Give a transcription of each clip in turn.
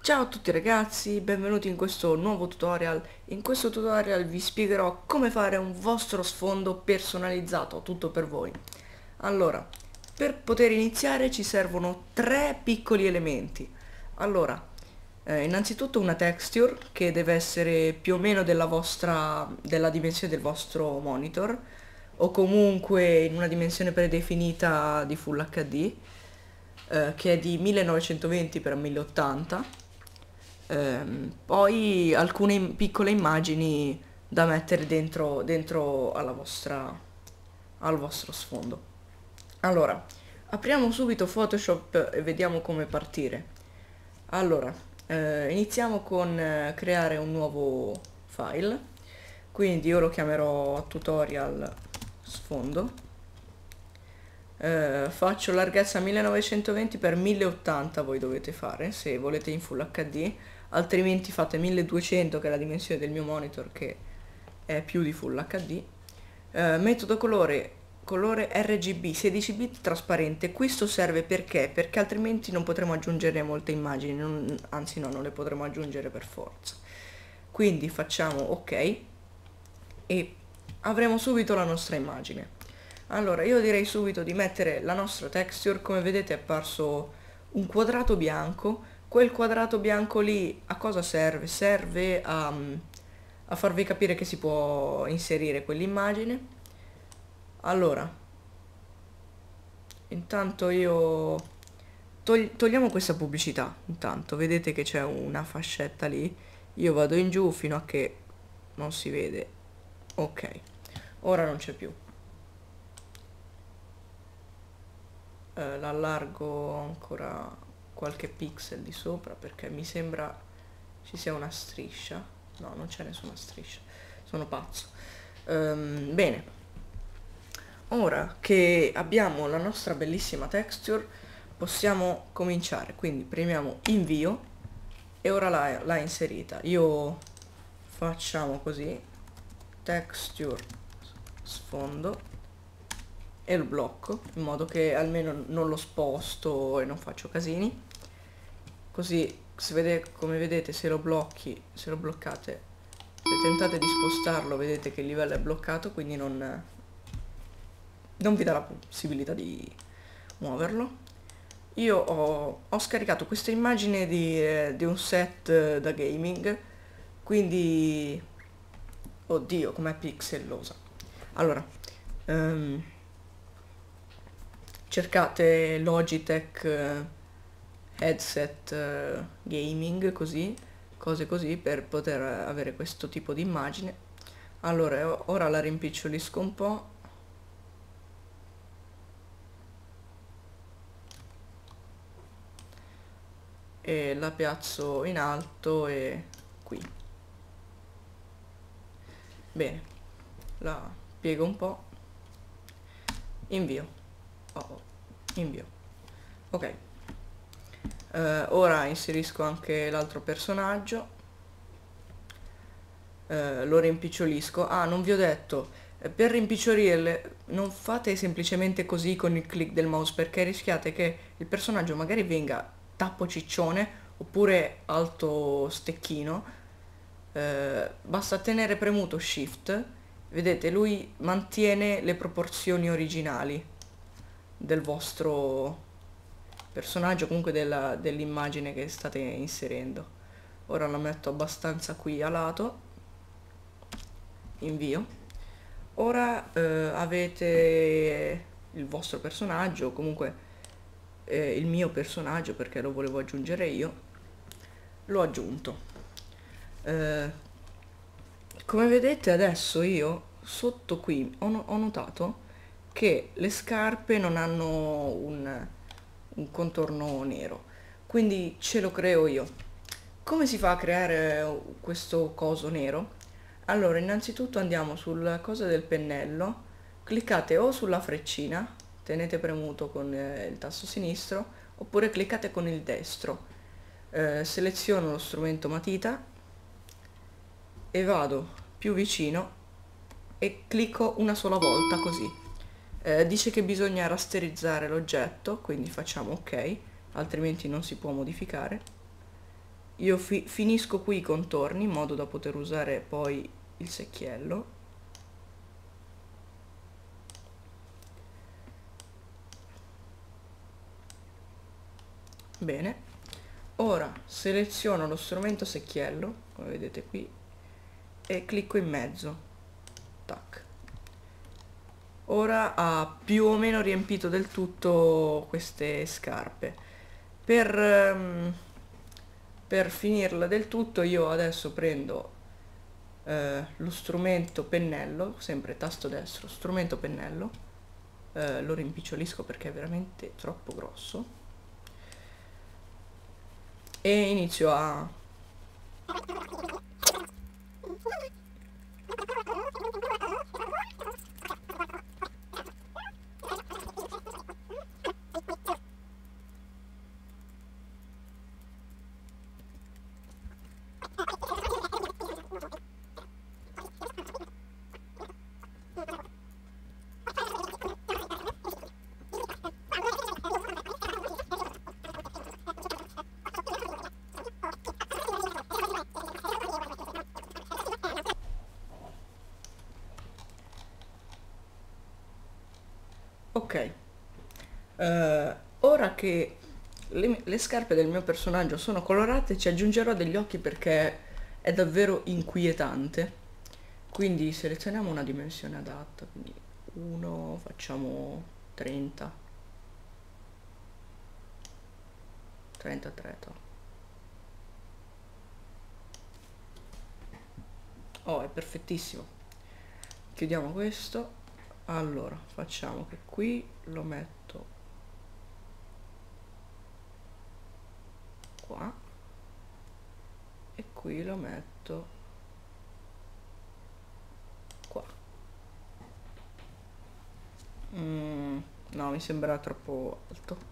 Ciao a tutti ragazzi, benvenuti in questo nuovo tutorial. In questo tutorial vi spiegherò come fare un vostro sfondo personalizzato, tutto per voi. Allora, per poter iniziare ci servono tre piccoli elementi. Allora, innanzitutto una texture che deve essere più o meno della dimensione del vostro monitor, o comunque in una dimensione predefinita di Full HD, che è di 1920 x 1080. Poi alcune piccole immagini da mettere dentro al vostro sfondo. Allora, apriamo subito Photoshop e vediamo come partire. Allora, iniziamo con creare un nuovo file, quindi io lo chiamerò tutorial sfondo. Faccio larghezza 1920 x 1080, voi dovete fare se volete in Full HD, altrimenti fate 1200 che è la dimensione del mio monitor, che è più di Full HD. Metodo colore RGB 16 bit trasparente. Questo serve perché altrimenti non potremo aggiungere molte immagini, anzi no, non le potremo aggiungere per forza. Quindi facciamo ok e avremo subito la nostra immagine. Allora, io direi subito di mettere la nostra texture. Come vedete è apparso un quadrato bianco. Quel quadrato bianco lì a cosa serve? Serve a farvi capire che si può inserire quell'immagine. Allora, intanto io togliamo questa pubblicità. Intanto vedete che c'è una fascetta lì. Io vado in giù fino a che non si vede. Ok, ora non c'è più. L'allargo ancora qualche pixel di sopra perché mi sembra ci sia una striscia. No, non c'è nessuna striscia, sono pazzo. Bene, ora che abbiamo la nostra bellissima texture possiamo cominciare, quindi premiamo invio e ora l'ha inserita. Io facciamo così, texture sfondo, e lo blocco in modo che almeno non lo sposto e non faccio casini. Così come vedete, se lo bloccate, se tentate di spostarlo, vedete che il livello è bloccato, quindi non vi dà la possibilità di muoverlo. Io ho scaricato questa immagine di un set da gaming, quindi oddio com'è pixellosa. Allora, cercate Logitech headset gaming, cose così, per poter avere questo tipo di immagine. Allora, ora la rimpicciolisco un po'. E la piazzo in alto e qui. Bene, la piego un po'. Invio. Invio. Ok. Ora inserisco anche l'altro personaggio. Lo rimpicciolisco. Ah, non vi ho detto, per rimpicciolirle non fate semplicemente così con il click del mouse, perché rischiate che il personaggio magari venga tappo ciccione oppure alto stecchino. Basta tenere premuto shift, vedete, lui mantiene le proporzioni originali del vostro personaggio, comunque dell'immagine che state inserendo. Ora la metto abbastanza qui a lato, invio. Ora avete il vostro personaggio, comunque il mio personaggio, perché lo volevo aggiungere io, l'ho aggiunto. Come vedete adesso io sotto qui ho notato che le scarpe non hanno un contorno nero, quindi ce lo creo io. Come si fa a creare questo coso nero? Allora, innanzitutto andiamo sul coso del pennello, cliccate o sulla freccina, tenete premuto con il tasto sinistro, oppure cliccate con il destro. Seleziono lo strumento matita e vado più vicino e clicco una sola volta così. Dice che bisogna rasterizzare l'oggetto, quindi facciamo ok, altrimenti non si può modificare. io finisco qui i contorni in modo da poter usare poi il secchiello. Bene, ora seleziono lo strumento secchiello, come vedete qui, e clicco in mezzo. Tac. Ora ha più o meno riempito del tutto queste scarpe. Per finirla del tutto io adesso prendo lo strumento pennello, sempre tasto destro, strumento pennello, lo rimpicciolisco perché è veramente troppo grosso e inizio a ok. Ora che le scarpe del mio personaggio sono colorate, ci aggiungerò degli occhi perché è davvero inquietante. Quindi selezioniamo una dimensione adatta, quindi 1, facciamo 30, 33. Oh, è perfettissimo. Chiudiamo questo. Allora, facciamo che qui lo metto qua e qui lo metto qua. No, mi sembra troppo alto.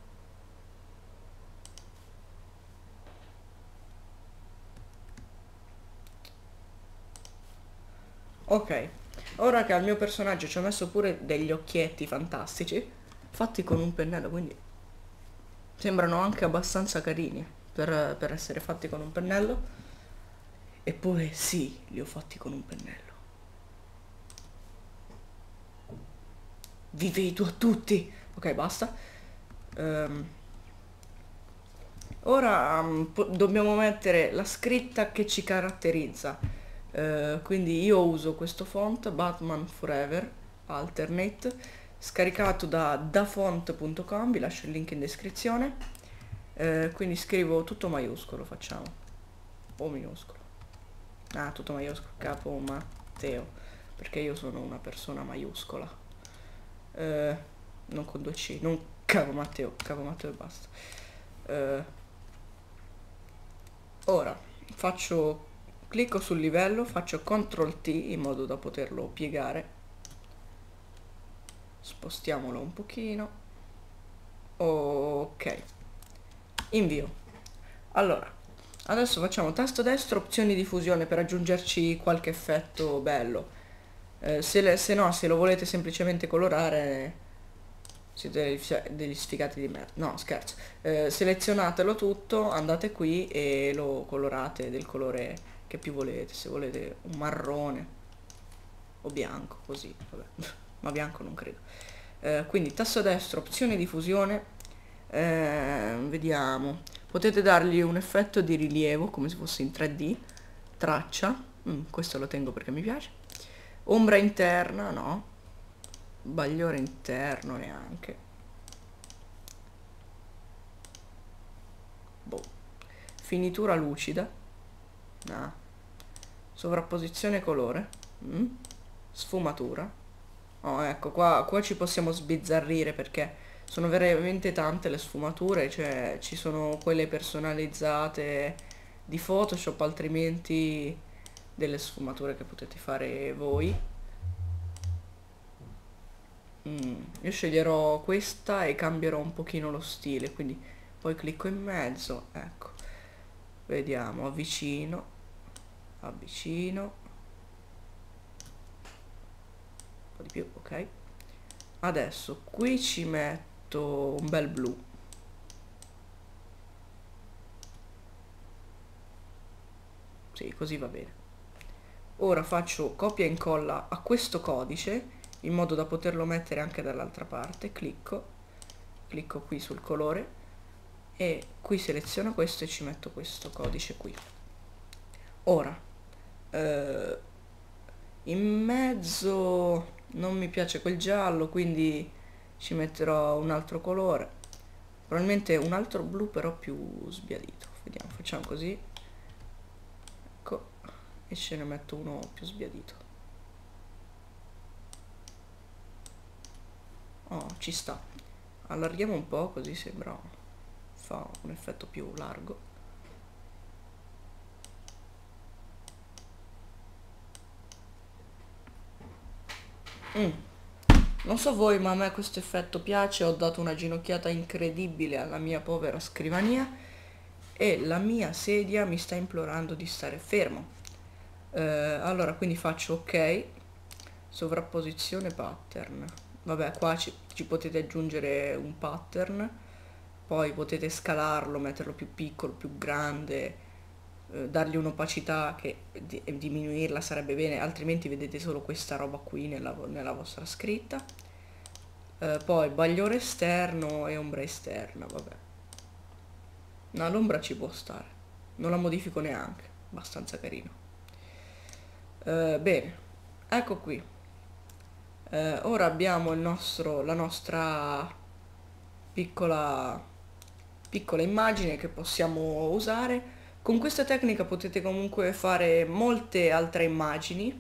Ok, ora che al mio personaggio ci ho messo pure degli occhietti fantastici, fatti con un pennello, quindi sembrano anche abbastanza carini per essere fatti con un pennello. Eppure sì, li ho fatti con un pennello. Vi vedo a tutti! Ok, basta. Ehm, ora dobbiamo mettere la scritta che ci caratterizza. Quindi io uso questo font, Batman Forever Alternate, scaricato da dafont.com, vi lascio il link in descrizione. Quindi scrivo tutto maiuscolo, facciamo. O minuscolo. Ah, tutto maiuscolo, capo Matteo, perché io sono una persona maiuscola. Non con 2C, non capo Matteo e basta. Eh, ora clicco sul livello, faccio CTRL T in modo da poterlo piegare. Spostiamolo un pochino. Ok. Invio. Allora, adesso facciamo tasto destro, opzioni di fusione per aggiungerci qualche effetto bello. Se no, se lo volete semplicemente colorare, siete degli sfigati di merda. No, scherzo. Selezionatelo tutto, andate qui e lo colorate del colore che più volete. Se volete un marrone o bianco, così, vabbè. Ma bianco non credo. Quindi tasto destro, opzioni di fusione. Vediamo. Potete dargli un effetto di rilievo come se fosse in 3D. Traccia. Questo lo tengo perché mi piace. Ombra interna, no. Bagliore interno neanche. Boh. Finitura lucida. No. Sovrapposizione colore. Sfumatura. Oh, ecco, qua ci possiamo sbizzarrire perché sono veramente tante le sfumature, cioè ci sono quelle personalizzate di Photoshop, altrimenti delle sfumature che potete fare voi. Io sceglierò questa e cambierò un pochino lo stile, quindi poi clicco in mezzo, ecco, vediamo, avvicino, un po' di più, ok. Adesso qui ci metto un bel blu. sì, così va bene. Ora faccio copia e incolla a questo codice in modo da poterlo mettere anche dall'altra parte. Clicco qui sul colore e qui seleziono questo e ci metto questo codice qui. Ora in mezzo non mi piace quel giallo, quindi ci metterò un altro colore, probabilmente un altro blu però più sbiadito. Vediamo, facciamo così, ecco, e ce ne metto uno più sbiadito. Oh, ci sta. Allarghiamo un po', così sembra, fa un effetto più largo. Non so voi, ma a me questo effetto piace. Ho dato una ginocchiata incredibile alla mia povera scrivania e la mia sedia mi sta implorando di stare fermo. Allora, quindi faccio ok, sovrapposizione pattern. Vabbè, qua ci potete aggiungere un pattern, poi potete scalarlo, metterlo più piccolo, più grande, dargli un'opacità che diminuirla sarebbe bene, altrimenti vedete solo questa roba qui nella vostra scritta. Poi bagliore esterno e ombra esterna, vabbè. No, l'ombra ci può stare, non la modifico neanche, abbastanza carino. Bene, ecco qui. Ora abbiamo la nostra piccola immagine che possiamo usare. Con questa tecnica potete comunque fare molte altre immagini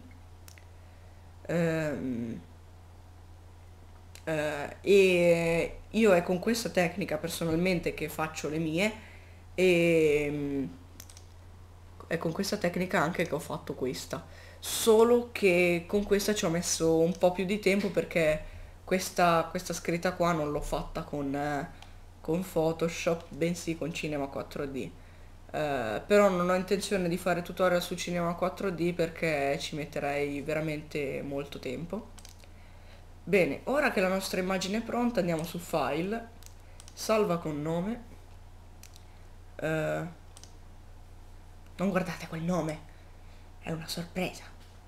e io è con questa tecnica personalmente che faccio le mie e è con questa tecnica anche che ho fatto questa, solo che con questa ci ho messo un po' più di tempo perché questa scritta qua non l'ho fatta con Photoshop, bensì con Cinema 4D. Però non ho intenzione di fare tutorial su Cinema 4D perché ci metterei veramente molto tempo. Bene, ora che la nostra immagine è pronta andiamo su File, salva con nome. Non guardate quel nome, è una sorpresa.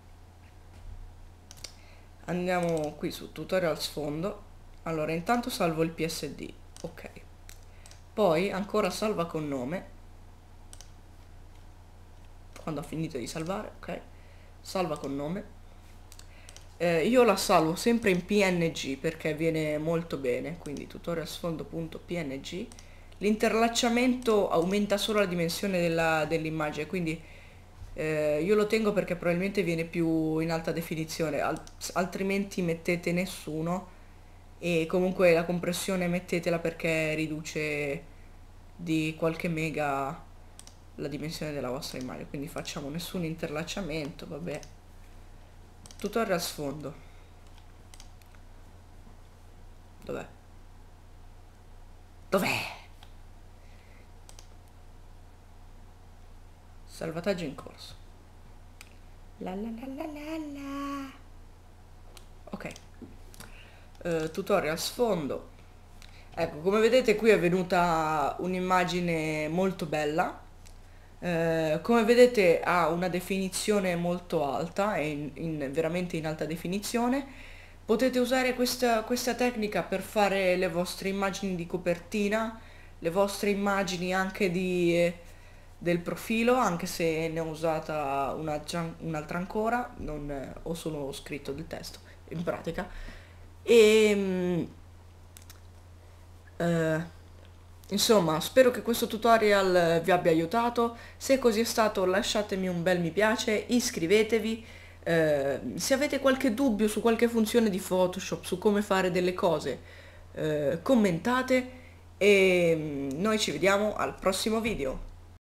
Andiamo qui su Tutorial Sfondo. Allora, intanto salvo il PSD, ok. Poi ancora salva con nome. Quando ho finito di salvare, ok. Salva con nome. Io la salvo sempre in PNG perché viene molto bene, quindi tutorialsfondo.png. L'interlacciamento aumenta solo la dimensione dell'immagine, quindi io lo tengo perché probabilmente viene più in alta definizione, altrimenti mettete nessuno e comunque la compressione mettetela perché riduce di qualche mega la dimensione della vostra immagine, quindi facciamo nessun interlacciamento, vabbè. Tutorial sfondo. Dov'è? Dov'è? Salvataggio in corso. La la la la la la. Ok. Tutorial sfondo. Ecco, come vedete qui è venuta un'immagine molto bella. Come vedete ha una definizione molto alta, è veramente in alta definizione. Potete usare questa tecnica per fare le vostre immagini di copertina, le vostre immagini anche del profilo, anche se ne ho usata un'altra ancora, non ho solo scritto del testo in pratica. E insomma, spero che questo tutorial vi abbia aiutato. Se così è stato, lasciatemi un bel mi piace, iscrivetevi. Se avete qualche dubbio su qualche funzione di Photoshop, su come fare delle cose, commentate e noi ci vediamo al prossimo video.